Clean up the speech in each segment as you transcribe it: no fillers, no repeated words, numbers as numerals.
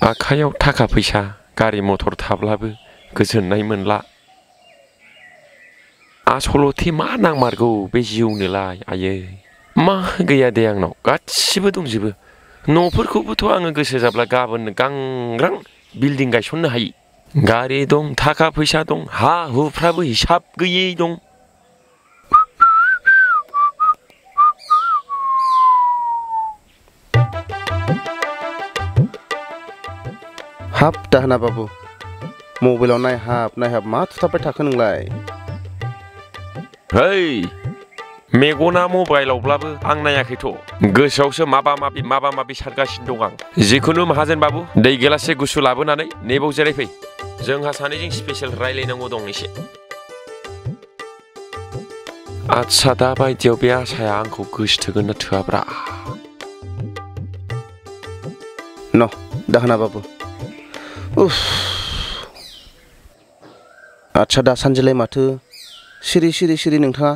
आखायाव थाखा फैसा गारि मथर थाब्लाबो गोजोननाय मोनला आसलथे मा नांमारगौ बे जिउनोलाय आयै मा गैया दे आंनाव गासिबो दंजोबो न'फोरखौबोथ' आङो गोसो जाब्ला गाबोननो गांग्रां बिल्डिं गायसननो हायो गारि दं थाखा फैसा दं हा हुफ्राबो हिसाब गैयै दं हाब दाहोना बाबु मबाइलाव नायहाब मा थुथाबबाय थाखो नोंलाय है मेगना मबाइलावब्लाबो आं नायाखैथ' गोसोआवसो माबा माबि सानगासिनो दं आं जिखुनु माहाजोन बाबु दै गिलाससे गुसु लाबोनानै नेबाव जिरायफै जोंहा सानैजों स्पेसियेल रायलायनांगौ दं एसे आच्छा दा बायदियाव बे आसाया आंखौ गोसोथोगोन ना थोआब्रा न दाहोना बाबु उफ आच्छा दासानदिलाय माथो सिरि नोंथाङा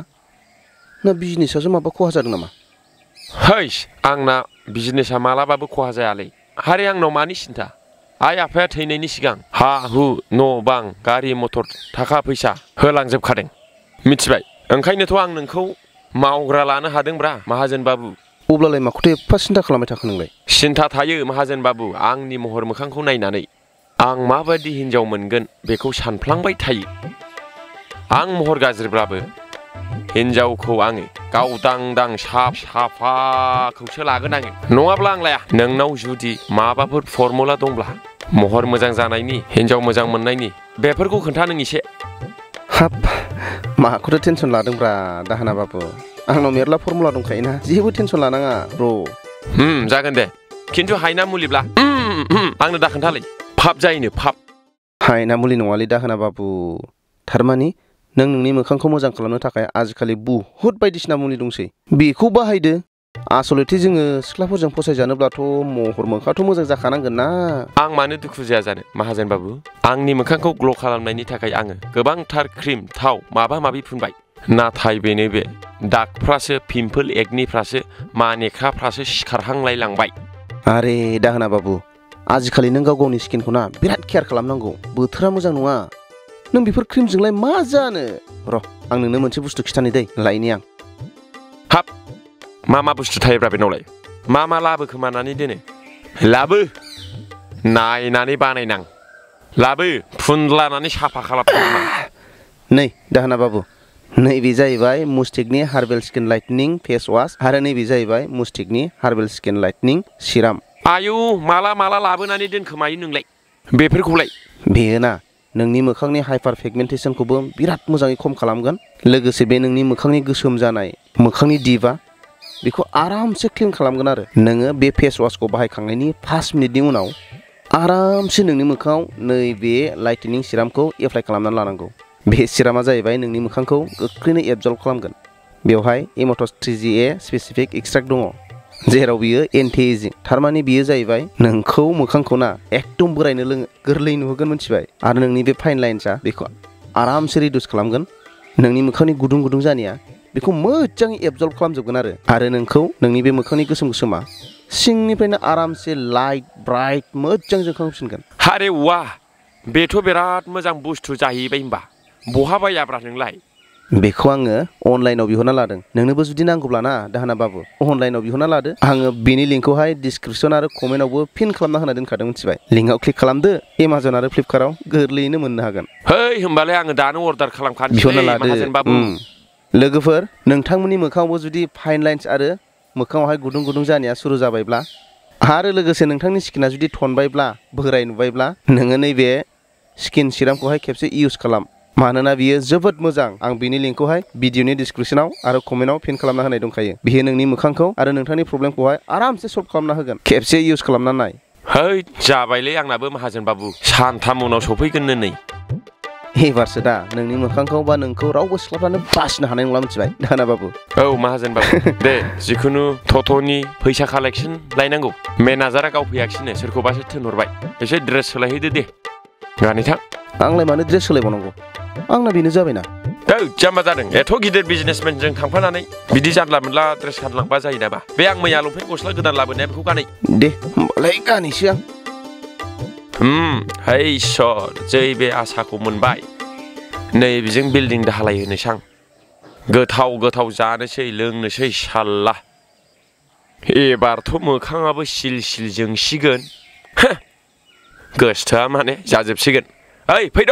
ना बिजनेसासो माबा खहा जादों नामा हैस आंना बिजनेसा मालाबाबो खहा जायालै हारे आंनाव मानि सिन्था आइ आफाया थैनायनि सिगां हा हु न' बां गारि मथर थाखा फैसा होलांजोबखादों मिथिबाय ओंखायनोथ' आं नोंखौ मावग्रा लानो हादोंब्रा माहाजोन बाबु अब्लालाय माखौथो एफा सिन्था खालामबाय थाखो नोंलाय सिन्था थायो माहाजोन बाबु आंनि महर मोखांखौ नायनानै आं माबायदि हिनजाव मोनगोन बेखौ सानफ्लांबाय थायो आं महर गाज्रिब्लाबो हिनजावखौ आङो गावदांदां साफाखौसो लागोन आङो नङाब्ला आं लाया नोंनाव जुदि माबाफोर फर्मुला दंब्ला महर मोजां जानायनि हिनजाव मोजां मोननायनि बेफोरखौ खोन्था नों एसे हाब माखौथो टेनसन लादोंब्रा दाहोना बाबु आंनाव मेरला फर्मुला दंखायोना जेबो टेनसन लानाङा ब्र जागोन दे खिन्थु हायना मुलिब्ला आंनो दा खोन्थालै फाप जायोनो फाप हायना मुलि नङालै दाहोना बाबु थारमानि नों नोंनि मोखांखौ मोजां खालामनो थाखाय आजिखालि बुहुत बायदिसिना मुलि दंसै बेखौ बाहायदो आसलथे जोङो सिख्लाफोरजों फसायजानोब्लाथ' महर मोखाङाथ' मोजां जाखानांगोन ना आं मानो दुखु जाया जानो माहाजोन बाबु आंनि मोखांखौ ग्ल' खालामनायनि थाखाय आङो गोबांथार क्रिम थाव माबा माबि फुनबाय नाथाय बेनो बे दागफ्रासो पिम्पल एकनिफ्रासो मानेख्राफ्रासो सिखारहांलायलांबाय आरे दाहोना बाबु आजिखालि नों गावनि स्किनखौ ना बिराद केयार खालामनांगौ बोथोरा मोजां नङा नों बेफोर क्रिमजोंलाय मा जानो र' आं नोंनो मोनसे बुस्थु खिथानि दै लायनि आं हाब मा बुस्थु थायोब्रा बेनावलाय मा लाबोखोमानानै दोनो लाबो नायनानै बानायनां लाबो फुनलानानै साफा खालामनां नै दाहोना बाबु नैबे जाहैबाय मुस्टिकनि herbal skin lightening face wash आरो नैबे जाहैबाय मुस्टिकनि हार्बेल स्किन लाइटनिं सिराम आयु माला लाबोनानै दोनखोमायो नोंलाय बेफोरखौलाय बेयो ना नोंनि मोखांनि हाइपार पिगमेन्टेसनखौबो बिराद मोजाङै खम खालामगोन लोगोसे बे नोंनि मोखांनि गोसोम जानाय मोखांनि दिबा बेखौ आरामसे क्लिन खालामगोन आरो नोङो बे फेस वाशखौ बाहायखांनायनि 5 मिनिटनि उनाव आरामसे नोंनि मोखाङाव नैबे लाइटनिं सिरामखौ एप्लाइ खालामनानै लानांगौ बे सिरामा जाहैबाय नोंनि मोखांखौ गोख्रैनो एबजर्ब खालामगोन बेवहाय एमटस 3GA स्पेसिफिक एक्सट्राक्ट दङ जेराव बियो एन्टि एजिं थारमाने बियो जाहैबाय नोंखौ मोखांखौ ना एकदम बोरायनो गोरलै नुहोगोन मिथिबाय आरो नोंनि बे फाइन लाइन्सआ बेखौ आरामसे रिडिउस खालामगोन नोंनि मोखांनि गुदुं जानाया बेखौ मोजाङै एबजर्ब खालामजोबगोन आरो नोंखौ नोंनि बे मोखांनि गोसोमा सिंनिफ्रायनो आरामसे लाइट ब्राइट मोजां जोंखांफिनगोन आरे वाह बेथ' बिराद मोजां बुस्थु जाहैबाय होनबा बहा बायाब्रा नोंलाय बेखौ आङो अनलाइनाव बिहरना लादों नोंनोबो जुदि नांगौब्ला ना दाहोना बाबु अनलाइनाव बिहरना लादो आङो बेनि लिंकखौहाय डिसक्रिपसन आरो कमेन्टआवबो पिन खालामना होना दोनखादों मिथिबाय लिंकआव क्लिक खालामदो एमाजन आरो फ्लिपकार्टआव गोरलैयैनो मोननो हागोन है होमबालाय आङो दानो अर्डार खालामखानोसै बिहरना लादो माहाजोन बाबु लोगोफोर नोंथांमोननि मोखाङावबो जुदि फाइन लाइन्स आरो मोखाङावहाय गुदुं जानाया सुरु जाबायब्ला आरो लोगोसे नोंथांनि स्किना जुदि थनबायब्ला बोराय नुबायब्ला नोङो नैबे स्किन सिरामखौहाय खेबसे इउज खालाम मानोना बियो जोबोद मोजां आं बिनि लिंकखौहाय भिडिअनि डिसक्रिपसनाव आरो कमेन्टआव पिन खालामना होनाय दंखायो बियो नोंनि मोखांखौ आरो नोंथांनि प्रब्लेमखौहाय आरामसे सल्भ खालामना होगोन खेबसे इउज खालामना नाय है जाबायलै आंनाबो माहाजोन बाबु सानथाम उनाव सफैगोननो नै एबारसो दा नोंनि मोखांखौ बा नोंखौ रावबो सिख्लाफ्रानो बासिनो हानाय नंला मिथिबाय दाहोना बाबु औ माहाजोन बाबु दे जिखुनु टट'नि फैसा कालेक्सन लायनांगौ मेनेजारा गाव फैयाखिसैनो सोरखौबासो थिनहरबाय एसे ड्रेस सोलायहैदो दे गानि थां आंलाय मानो ड्रेस सोलायबावनांगौ आंना बेनो जाबायना जाम्बा जादों एथ' गिदिर बिजनेसमेनजों थांफानानै बिदि जानला मोनला ड्रेस गानलांबा जायो नामा बे आं मैया लंपेन्ट गस्ला गोदान लाबोनाया बेखौ गानै दे होमबालाय गानैसै आं है इसर जै बे आसाखौ मोनबाय नै बेजों बिल्डिं दालाय होनोसां गोथाव गोथाव जानोसै लोंनोसै साल्ला एबारथ' मोखाङाबो सिल सिल जोंसिगोन गोसोआ माने जाजोबसिगोन ओइ फैद'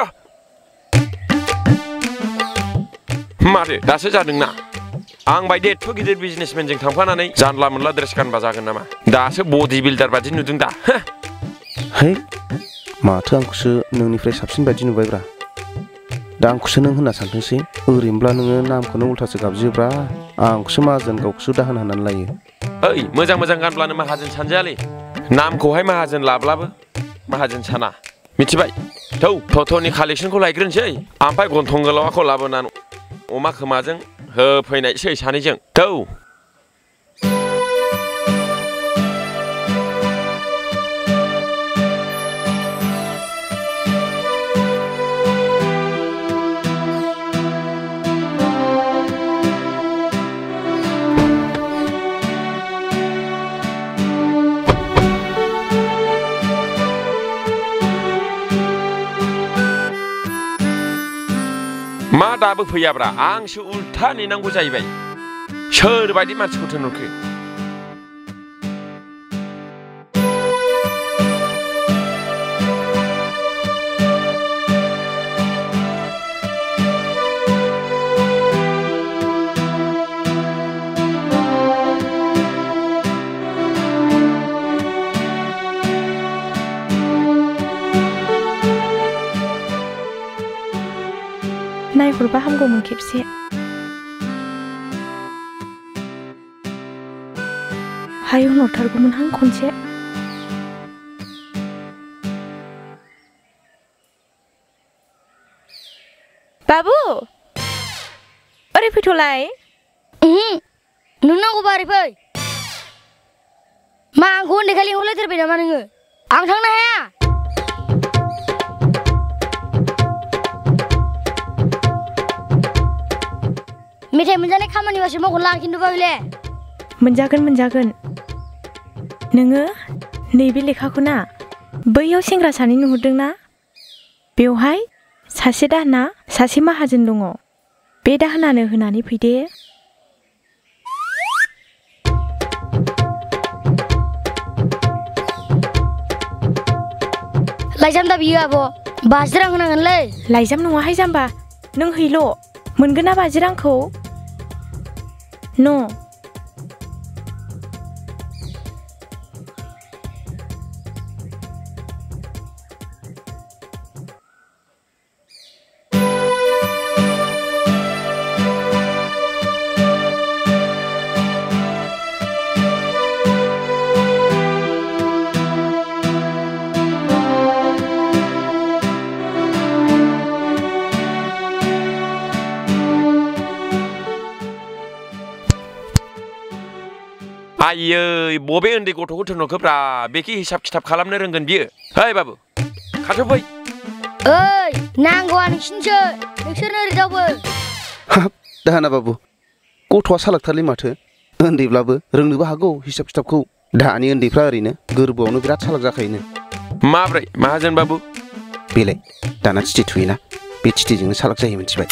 माथो दासो जादोंना आं बायदि एथ' गिदिर बिजनेसमेनजों थांफानानै जानला मोनला ड्रेस गानबा जागोन नामा दासो बडि बिल्डार बादि नुदों दा है माथो आंखौसो नोंनिफ्राय साबसिन बायदि नुबायब्रा दा आंखौसो नों होनना सानथोंसै ओरैनोब्ला नोङो नामखौनो उल्थासो गाबज्रियोब्रा आंखौसो माहाजोन गावखौसो दाहोन होननानै लायो ओइ मोजां मोजां गानब्लानो माहाजोन सानजायालै नामखौहाय माहाजोन लाब्लाबो माहाजोन साना मिथिबाय थौ टट'नि कालेक्सनखौ लायग्रोनोसै ओमफ्राय गन्थं गोलावाखौ लाबोनानै अमा खोमाजों होफैनायसै सानैजों थौ मा दाबो फैयाब्रा आंसो उल्था नेनांगौ जाहैबाय सोरबायदि मानसिखौ थिनहरखो नायहरबा हामगौमोन खेबसे हाय होनहरथारगौमोन हां खनसे बाबु ओरै फैथ'लाय नोंनांगौ बारै फै मा आंखौ उन्दैखालि लिंहरलायथारबाय नामा नोङो आं थांनो हाया मेथाइ मोनजानाय खामानिबासो मावगोन लां खिन्थु बाबुले मोनजागोन नोङो नैबे लेखाखौ ना बैयाव सेंग्रा सानै नुहुरदोंना बेवहाय सासे दाहोना सासे माहाजोन दङ बे दाहोनानो होनानै फैदे लाइजाम दा बियो आब' 50 रां होनांगोनलै लाइजाम नङाहाय जाम्बा नों हैल' मोनगोन ना 50 रांखौ न' आयै बबे उन्दै गथ'खौ थिनहरखोब्रा बेखि हिसाब खिथाब खालामनो रोंगोन बियो है बाबु खाथियाव फै ओइ नांगौआ नोंसिनिसो नोंसोरनो ओरै दावबो हाब दाहोना बाबु गथ'आ सालाकथारलै माथो उन्दैब्लाबो रोंनोबो हागौ हिसाब खिथाबखौ दानि उन्दैफ्रा ओरैनो गोरबोआवनो बिराद सालाक जाखायोनो माब्रै माहाजोन बाबु बेलाय दाना थिथि थुयोना बे थिथिजोंनो सालाक जायो मिथिबाय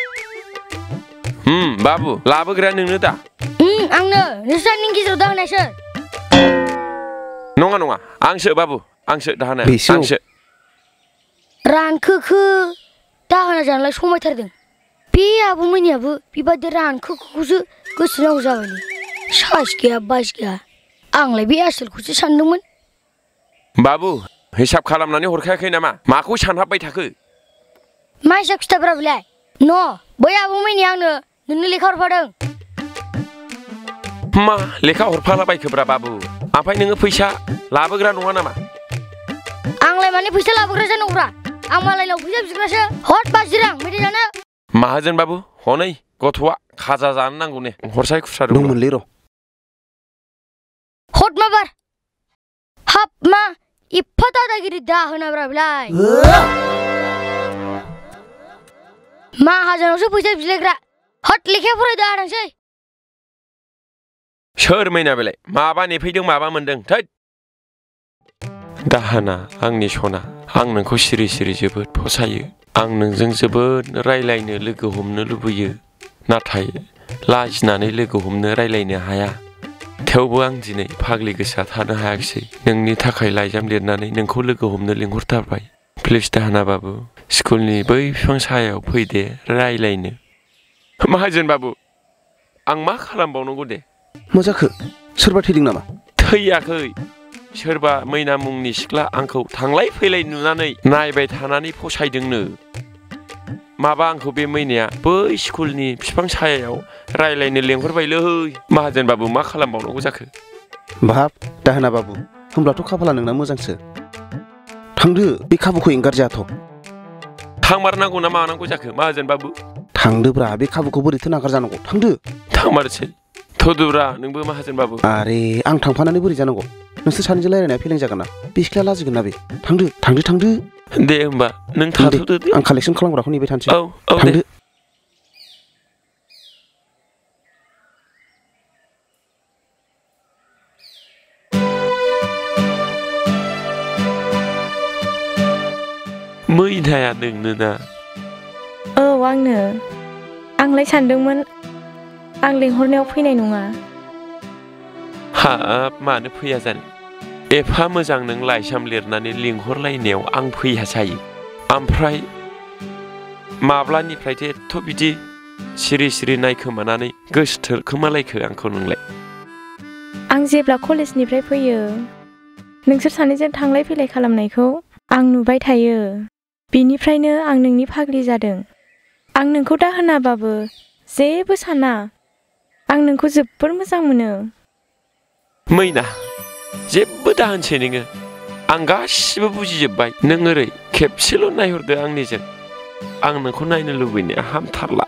बाबु लाबोग्राया नोंनो दा आंनो नोंस्रानि गेजेराव दाहोनायसो नङा आंसो बाबु आंसो दाहोना आंसो रानखोखो दाहोना जानोलाय समायथारदों बे आब'मोननियाबो बेबादि रानखोखौसो गोसो नांगौ जाबायलै साहस गैया बास गैया आंलाय बे आसोलखौसो सानदोंमोन बाबु हिसाब खालामनानै हरखायाखै नामा माखौ सानहाबबाय थाखो मा हिसाब खिथाब्रा बेलाय न' बै आब'मोननि आंनो नोंनो लेखा हरफादों मा लेखा हरफालाबायखोब्रा बाबु ओमफ्राय नोङो फैसा लाबोग्रा नङा नामा आंलाय माने फैसा लाबोग्रा जानांगौब्रा आं मालायनाव फैसा बिग्रासो हट 50 रां मेथाइ जानो माहाजोन बाबु हनै गथ'आ खाजा जानो नांगौ ने हरसाय खुस्रा दंमोनलै र' हट माबार हाब मा एफा दादागिरि दा होनाब्रा बेलाय माहाजोनावसो फैसा बिलायग्रा हट लेखाया फरायदो आरांसै सोर मैना बेलाय माबा नेफैदों माबा मोनदों थैद दाहोना आंनि सना आं नोंखौ सिरि सिरि जोबोद फसायो आं नोंजों जोबोद रायलायनो लोगो हमनो लुबैयो नाथाय लाजिनानै लोगो हमनो रायलायनो हाया थेवबो आं दिनै फाग्लि गोसोआ थानो हायाखिसै नोंनि थाखाय लाइजाम लिरनानै नोंखौ लोगो हमनो लिंहरथारबाय प्लिज दाहोना बाबु स्कुलनि बै बिफां सायाव फैदे रायलायनो माहाजोन बाबु आं मा खालामबावनांगौ दे मा जाखो सोरबा थैदों नामा थैयाखै सोरबा मैना मुंनि सिख्ला आंखौ थांलाय फैलाय नुनानै नायबाय थानानै फसायदोंनो माबा आंखौ बे मैनाया बै स्कुलनि बिफां सायायाव रायलायनो लेंहरबायलै माहाजोन बाबु मा खालामबावनांगौ जाखो बाब दाहोना बाबु होमब्लाथ' खाफाला नोंना मोजांसो थांदो बे खाबुखौ एंगारजायाथ' थांमारनांगौ ना मानांगौ जाखो माहाजोन बाबु थांदोब्रा बे खाबुखौ बोरैथो नागारजानांगौ थांदो थांमारसै थदुब्रा नोंबो माहाजोन बाबु आरे आं थांफानानै बोरै जानांगौ नोंसोर सानैजों रायलायनाया फेलें जागोन ना बे सिख्ला लाजिगोन ना बे थांदो दे होमबा नों थाथ'दो दे आं कालेक्सन खालामग्राखौ नेबाय थानोसै औ थांदो मैनाया नोंनो ना औ आंनो आंलाय सानदोंमोन आं लेंहरनायाव फैनाय नङा हाब मानो फैया जानो एफा मोजां नों लाइजाम लिरनानै लिंहरलायनायाव आं फैया जायो ओमफ्राय माब्लानिफ्रायथो एथ' बिदि सिरि सिरि नायखोमानानै गोसो थोरखोमालायखो आंखौ नोंलाय आं जेब्ला कलेजनिफ्राय फैयो नोंसोर सानैजों थांलाय फैलाय खालामनायखौ आं नुबाय थायो बिनिफ्रायनो आं नोंनि फाग्लि जादों आं नोंखौ दाहोनाबाबो जेबो साना आं नोंखौ जोबोर मोजां मोनो मैना जेबो दाहोनसै नोङो आं गासिबो बुजिजोब्बाय नों ओरै खेबसेल' नायहरदो आंनिजों आं नोंखौ नायनो लुबैनाया हामथारला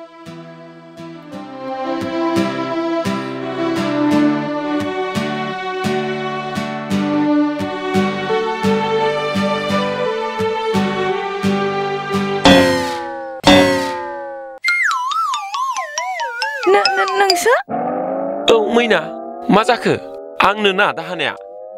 नोंसो औ मैना मा जाखो आंनो ना दाहोनाया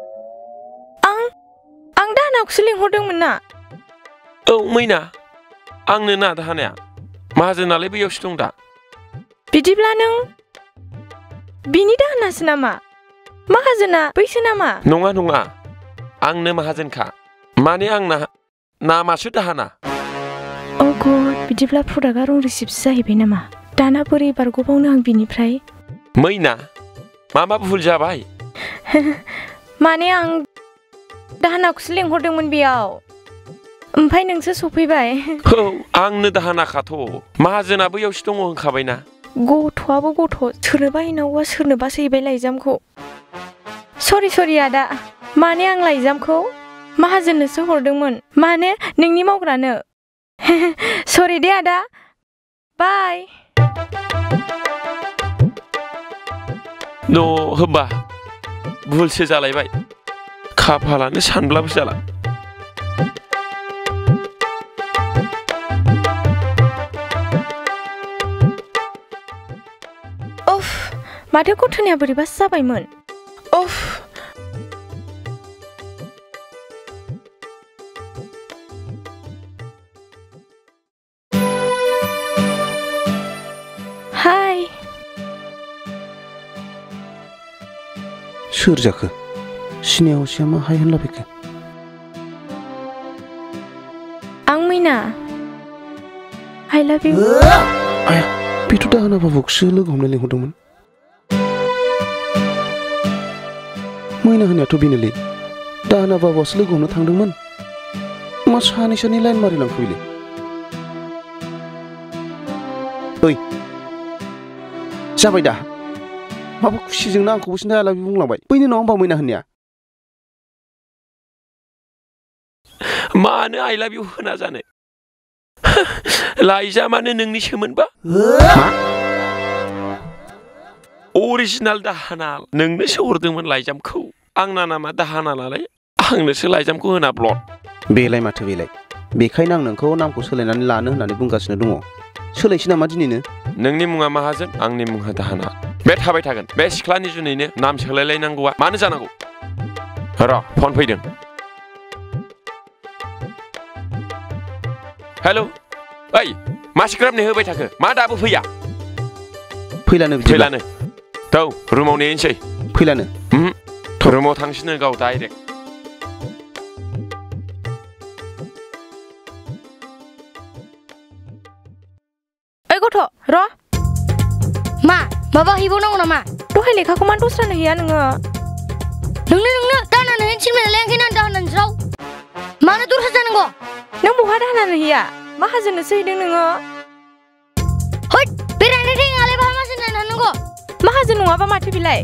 आं दाहोनाखौसो लिंहरदोंमोन ना औ मैना आंनो ना दाहोनाया माहाजोनालाय बैयावसो दं दा बिदिब्ला नों बिनि दाहोनासो नामा माहाजोना बैसो नामा नङा आंनो माहाजोनखा माने आंना नामासो दाहोना अ गड बिदिब्ला प्रडाक्टआ रं रिसिप्टसो जाहैबाय नामा दाना बोरै बारग'बावनो आं बिनिफ्राय मैना मा भुल जाबाय माने आं दाहोनाखौसो लेंहरदोंमोन बेयाव ओमफ्राय नोंसो सफैबाय औ आंनो दाहोनाखाथ' माहाजोना बैयावसो दङ होनखाबायना गथ'आबो गथ' सोरनोबा हैनांगौआ सोरनोबासो हैबाय लाइजामखौ सरि आदा माने आं लाइजामखौ माहाजोननोसो हरदोंमोन माने नोंनि मावग्रानो सरि दे आदा बाय न' होमबा भुलसो जालायबाय खाफालानो सानब्लाबो जाला उफ माथो गथ'निया बोरैबासो जाबायमोन उफ हाय सोर जाखो सिनाया हसिया मा हाय होनलाबायखो आं मैना आइ लाभ इउ आया बेथ' दाहोना बाबुखौसो लोगो हमनो लिंहरदोंमोन मैना होनायाथ' बेनोलै दाहोना बाबुआसो लोगो हमनो थांदोंमोन मा सानै लाइन मारिलांखो बेलाय ओइ जाबाय दा माबा खुसिजोंनो आंखौबो सिन्था आलाबि बुंलांबाय बैनो नङा होमबा मैना होननाया मानो आइ लाभ इउ होना जानो लाइजामानो नोंनिसोमोनबा अरिजिनाल दाहोना नोंनोसो हरदोंमोन लाइजामखौ आंना नामा दाहोना नालाय आंनोसो लाइजामखौ होना ब्लड बेलाय माथो बेलाय बेखायनो आं नोंखौ नामखौ सोलायनानै लानो होननानै बुंगासिनो दङ सोलायसै नामा दिनैनो नोंनि मुङा माहाजोन आंनि मुङा दाहोना बे थाबाय थागोन बे सिख्लानि जुनैनो नाम सोलायलायनांगौआ मानो जानांगौ र' फन फैदों हेल' ओइ मा सिक्राबनि होबाय थाखो मा दाबो फैया फैलानो बिदिब्ला फैलानो थौ रुमाव नेनोसै फैलानो रुमाव थांसिनो गाव डाइरेक्ट ओइ गथ' र' मा माबा हैबावनांगौ नामा दहाय लेखाखौ मानो दस्रानो हैया नोङो नोंनो दाहोना हैनो थिनबाय नालाय ओंखायनो आं दाहोनानि राव मानो दस्रा जानांगौ नों बहा दाहोनानो हैया माहाजोननोसो हैदों नोङो हैद बेरायनो रोङालाय बहा माहाजोन जानो थांनांगौ माहाजोन नङाबा माथो बिलाय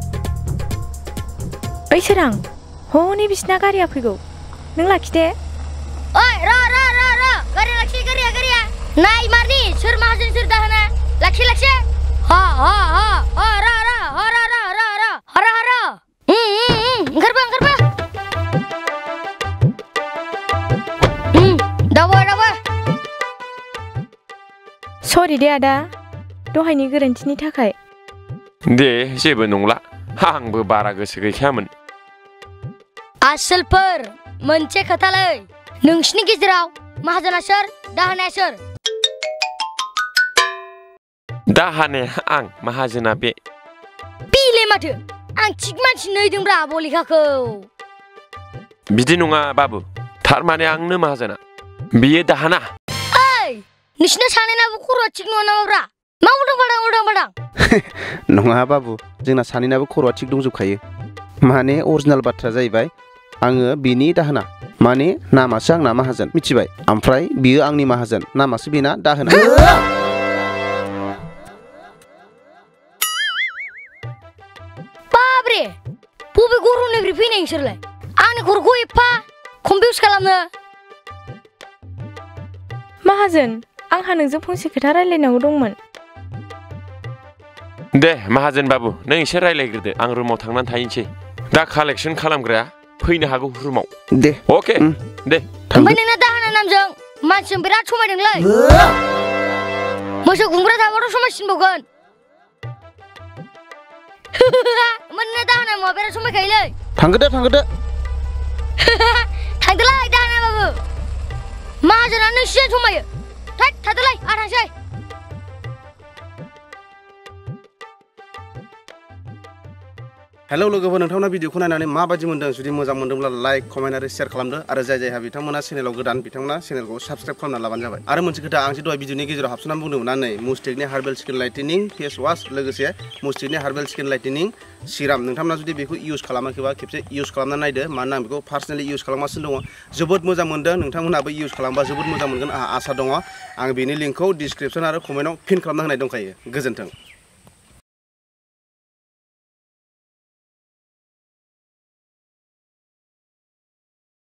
ओइ सोरां हनै बिसिना गारिया फैगौ नों लाखिदे ओइ र' गारिया लाखि गारिया नाय मारनि सोर माहाजोन सोर दाहोना लाखि हा ओंखारबो दाबो सरि दे आदा दहायनि गोरोन्थिनि थाखाय दे जेबो नंला आंबो बारा गोसो गैखायामोन आसोलफोर मोनसे खोथालै नोंसिनि गेजेराव माहाजोना सोर दाहोनाया सोर दाहानाया आं माहाजोना बे बिलाय माथो आं थिग मानसि नैदोंब्रा बलिखाखौ बिदि नङा बाबु थारमाने आंनो माहाजोना बियो दाहाना ओइ नोंसिना सानैनाबो खर'आ थिग नङा नामाब्रा मा उदां बादां नङा बाबु जोंना सानैनाबो खर'आ थिग दंजोबखायो माने अरिजिनाल बाथ्रा जाहैबाय आङो बिनि दाहोना माने नामासो आंना माहाजोन मिथिबाय ओमफ्राय बियो आंनि माहाजोन नामासो बेना दाहोना बाब्रे बबे गरमनिफ्राय फैनाय नोंसोरलाय आंनि खर'खौ एफा कमपिउस खालामनो माहाजोन आंहा नोंजों फंसे खोथा रायलायनांगौ दंमोन दे माहाजोन बाबु नों एसे रायलायग्रोदो आं रुमाव थांनानै थाहैनोसै दा कालेक्सन खालामग्राया फैनो हागौ रुमाव दे अके दे ओमफ्राय नोंना दाहोना नामजों मानसिजों बिराद समायदोंलै मोसौ गुमग्रा थाबाथ' समायसिनबावगोन मोननो दाहोना मुवा बिराद समायखायोलै थांगोदो थांदोलाय दाहोना बाबु माहाजोना नोंसिजों समायो थादोलाय आं थांसै हेलौ लोगोफोर नोंथांमोना भिडिअखौ नायनानै माबायदि मोनदों जुदि मोजां मोनदोंब्ला लाइक कमेन्ट आरो शेयार खालामदो आरो जायहा बिथांमोना चेनेलाव गोदान बिथांमोना चेनेलखौ साबस्क्राइब खालामना लाबानो जाबाय आरो मोनसे खोथा आं जे दहाय भिडिअनि गेजेराव हाबसोनानै बुंदोंमोन ना नै मुस्टिकनि herbal skin lightening face wash लोगोसे मुस्टिकनि हार्बेल स्किन लाइटेनिं सिराम नोंथांमोना जुदि बेखौ इउज खालामाखैबा खेबसे इउज खालामना नायदो मानोना आं बेखौ पार्सनेलि इउज खालामगासिनो दङ जोबोद मोजां मोनदों नोंथांमोनाबो इउज खालामबा जोबोद मोजां मोनगोन आंहा आसा दङ आं बेनि लिंकखौ डिसक्रिपसन आरो कमेन्टआव पिन खालामना होनाय दंखायो गोजोन्थों